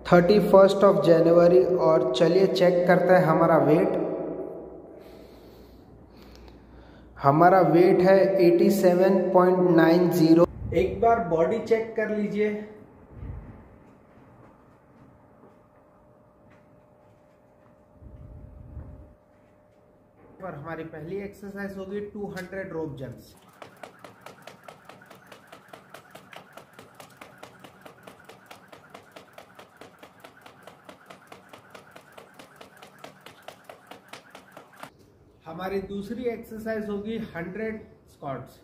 31 और चलिए चेक करते हैं हमारा वेट। हमारा वेट है 87.90। एक बार बॉडी चेक कर लीजिए। और हमारी पहली एक्सरसाइज होगी 200 रोप जंप्स। हमारी दूसरी एक्सरसाइज होगी 100 स्क्वाट्स।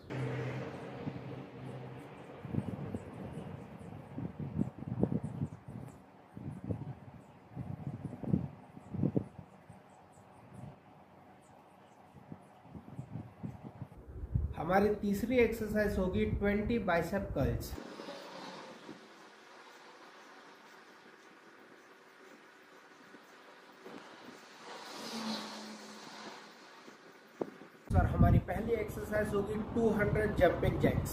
हमारी तीसरी एक्सरसाइज होगी 20 बाइसेप कर्ल्स। और हमारी पहली एक्सरसाइज होगी 200 जंपिंग जैक्स।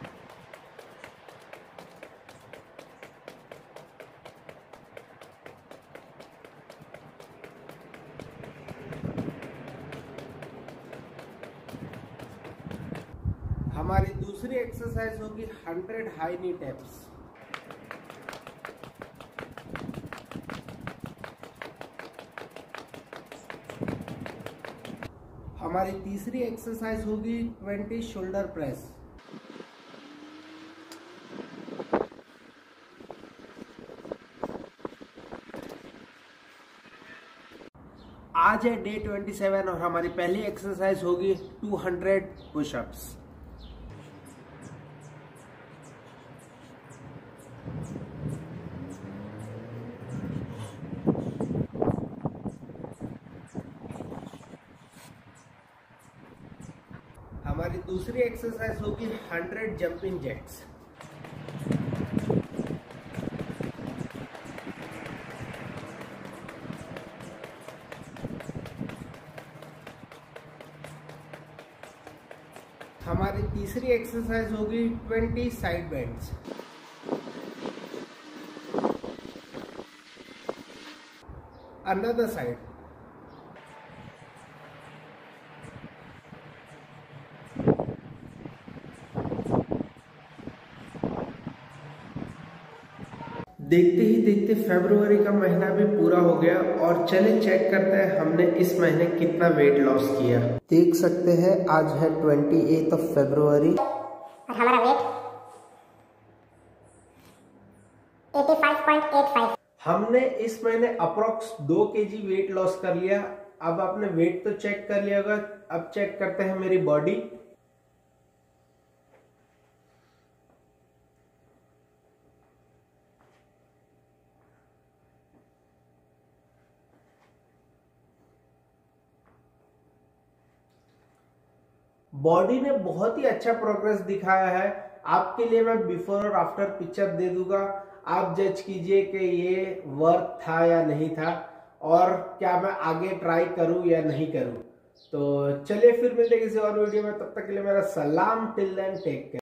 हमारी दूसरी एक्सरसाइज होगी 100 हाई नी टैप्स। हमारी तीसरी एक्सरसाइज होगी 20 शोल्डर प्रेस। आज है डे 27 और हमारी पहली एक्सरसाइज होगी 200 पुशअप्स। हमारी दूसरी एक्सरसाइज होगी 100 जंपिंग जैक्स। हमारी तीसरी एक्सरसाइज होगी 20 साइड बेंड्स। Another side. देखते ही देखते फरवरी का महीना भी पूरा हो गया और चले चेक करते हैं हमने इस महीने कितना वेट लॉस किया। देख सकते हैं आज है 28 फरवरी और हमारा वेट 85.85। हमने इस महीने अप्रोक्स 2 kg वेट लॉस कर लिया। अब आपने वेट तो चेक कर लिया होगा, अब चेक करते हैं मेरी बॉडी। बॉडी ने बहुत ही अच्छा प्रोग्रेस दिखाया है। आपके लिए मैं बिफोर और आफ्टर पिक्चर दे दूंगा, आप जज कीजिए कि ये वर्थ था या नहीं था और क्या मैं आगे ट्राई करूं या नहीं करूं। तो चलिए फिर मिलते हैं किसी और वीडियो में, तब तक के लिए मेरा सलाम। Till then take care.